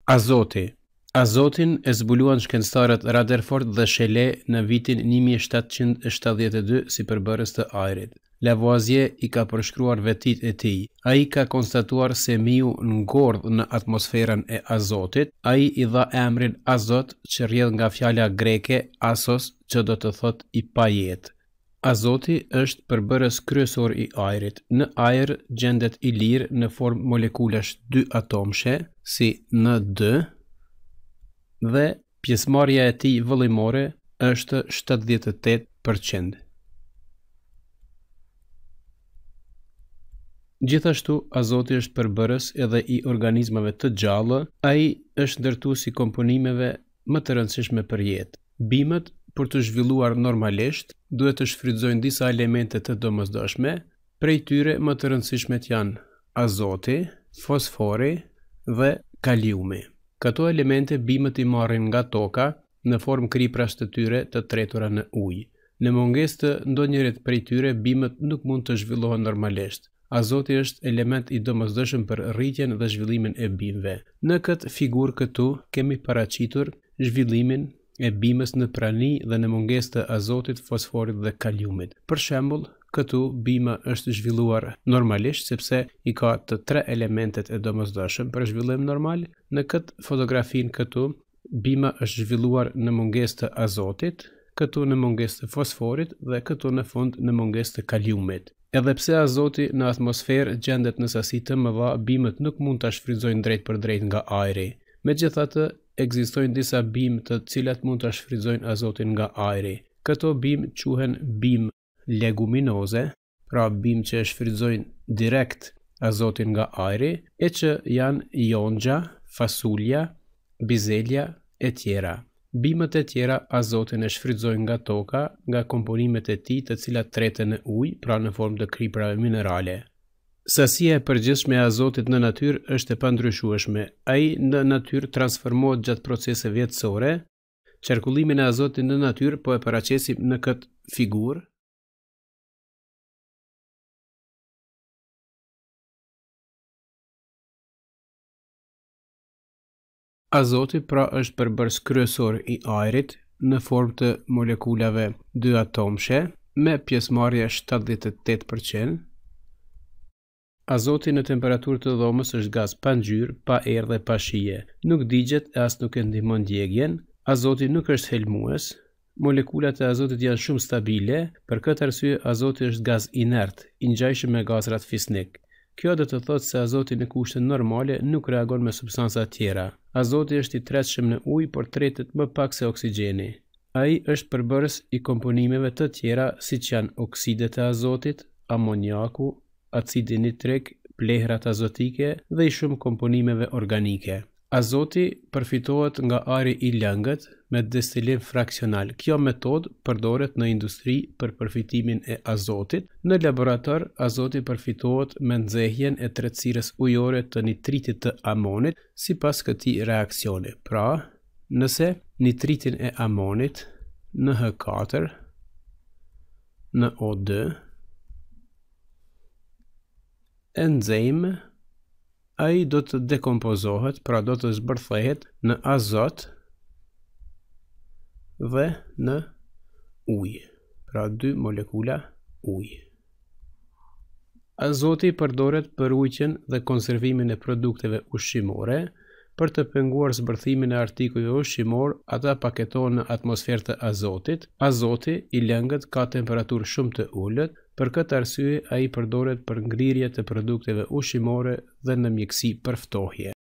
Azoti. Azotin e zbuluan shkencëtarët Rutherford dhe Shaler në vitin 1772 si përbërës të ajrit. Lavoisier i ka përshkruar vetit e tij. Ai ka konstatuar se miu ngordh në atmosferën e azotit. Ai i dha emrin azot, që rrjedh nga fjala greke asos, që do të thotë i pajetë. Azoti është përbërës kryesor i ajrit. Në ajër gjendet i lirë në formë molekulash dy atomshe, si N2, dhe pjesëmarrja e tij vëllimore është 78%. Gjithashtu, azoti është përbërës edhe i organizmave të gjallë. Ai është ndërtues i komponimeve më të rëndësishme për jetë. Bimët, për të zhvilluar normalisht, duhet të shfrytëzojnë disa elemente të domosdoshme. Prej tyre më të rëndësishmet janë azoti, fosfori dhe kaliumi. Këto elemente bimët i marrin nga toka në formë kriprash të tyre të tretura në ujë. Në mungesë të ndonjërit prej tyre, bimët nuk mund të zhvillohen normalisht. Azoti është element i domosdoshëm për rritjen dhe zhvillimin e bimëve. Në këtë figurë këtu kemi paraqitur zhvillimin e bimës në prani dhe në mungesë të azotit, fosforit dhe kaliumit. Për shembull, këtu bima është zhvilluar normalisht sepse i ka të tre elementet e domosdoshëm për zhvillim normal. Në këtë fotografinë këtu, bima është zhvilluar në mungesë të azotit, këtu në mungesë të fosforit dhe këtu në fund në mungesë të kaliumit. Edhe pse azoti në atmosferë gjendet në sasi të mëdha, bimët nuk mund ta shfrytëzojnë drejt për drejt nga ajri. Megjithatë, ekzistojnë disa bimë të cilat mund ta shfrytëzojnë azotin nga ajri. Këto bimë quhen bimë leguminoze, pra bimë që shfrytëzojnë direkt azotin nga ajri, e që janë jonxha, fasulja, bizelja e tjera. Bimët e tjera azotin e shfrytëzojnë nga toka, nga komponimet e tij të cilat treten në ujë, pra në formë të kriprave minerale. Sasia e përgjithshme e azotit në natyrë është e pandryshueshme. Ai në natyrë transformohet gjatë proceseve jetësore. Qarkullimin e azotit në natyrë po e paraqesim në këtë figurë. Azoti pra është përbërës kryesor i ajrit në formë të molekulave dy atomshe me pjesëmarrje 78%. Azoti në temperaturë të dhomës është gaz pa ngjyrë, pa erë dhe pa shije. Nuk digjet e as nuk e ndihmon djegjen. Azoti nuk është helmues. Molekulat e azotit janë shumë stabile, për këtë arsye azoti është gaz inert, i ngjajshëm me gazrat fisnik. Kjo do të thotë se azoti në kushte normale nuk reagon me substanca tjera. Azoti është i tretshëm në ujë, por tretet më pak se oksigjeni. Ai është përbërës i komponimeve të tjera, siç janë oksidet e azotit, amoniaku, acidi nitrik, plehrat azotike dhe i shumë komponimeve organike. Azoti përfitohet nga ajri i lëngët me destilim fraksional. Kjo metodë përdoret në industri për përfitimin e azotit. Në laborator, azoti përfitohet me nxehjen e tretësirës ujore të nitritit të amonit sipas këtij reaksioni. Pra, nëse nitritin e amonit NH4 në O2 e nxejmë, ai do të dekompozohet, pra do të zbërthehet në azot dhe në ujë, pra dy molekula ujë. Azoti përdoret për ujitjen dhe konservimin e produkteve ushqimore. Për të penguar zbërthimin e artikujve ushqimor, ata paketohen në atmosferë të azotit. Azoti i lëngët ka temperaturë shumë të ulët, për këtë arsye ai përdoret për ngrirje të produkteve ushqimore dhe në mjeksi për ftohje.